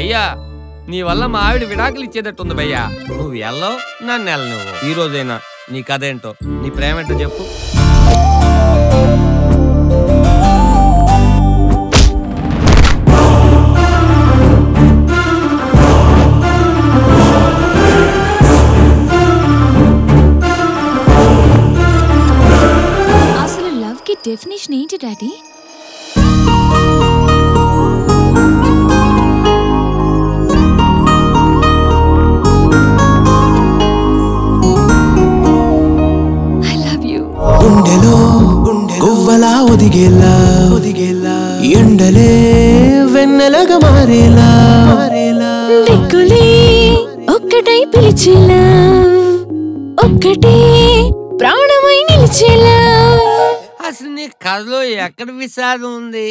భయ్యా నీ వల్ల మా ఆవిడ విడాకులు ఇచ్చేటట్టుంది భయ్యా. నువ్వు వెళ్ళవు నన్ను వెళ్ళ నువ్వు. ఈ రోజైనా నీ కథ ఏంటో, నీ ప్రేమ ఏంటో చెప్పు. అసలు లవ్ కి డెఫినేషన్ ఏంటి డాడీ? గువ్వలా ఒదిగేలా ఎండలే వెన్నెలగా మారేలా దిక్కులే ఒక్కటై పిలిచేలా ఒక్కటే ప్రాణమై నిలిచేలా. అసలు నీ కథలో ఎక్కడ విషాదం ఉంది?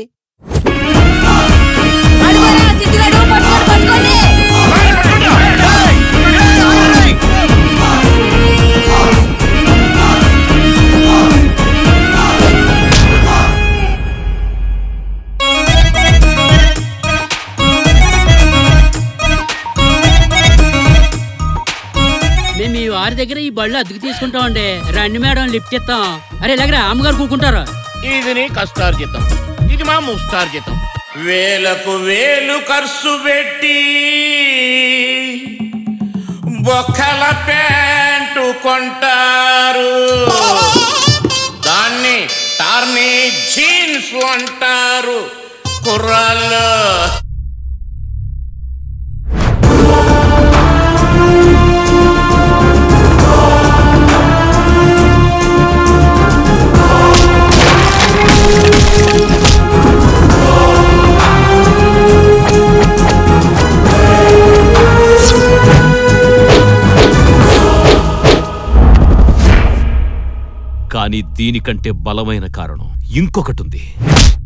మేము ఈ వారి దగ్గర ఈ బళ్ళు అద్దెకు తీసుకుంటామండి. రండి మేడం లిఫ్ట్ ఇస్తాం. అరే ఇలాగ అమ్మగారు కూకుంటారు. ఇది నీ కష్టార్జితం, ఇది మా ముష్టార్జితం. వేలకు వేలు ఖర్చు పెట్టి బొక్కల ప్యాంటు కొంటారు, దాన్ని టార్నీ జీన్స్ అంటారు కుర్రాళ్ళు. కానీ దీనికంటే బలమైన కారణం ఇంకొకటి ఉంది.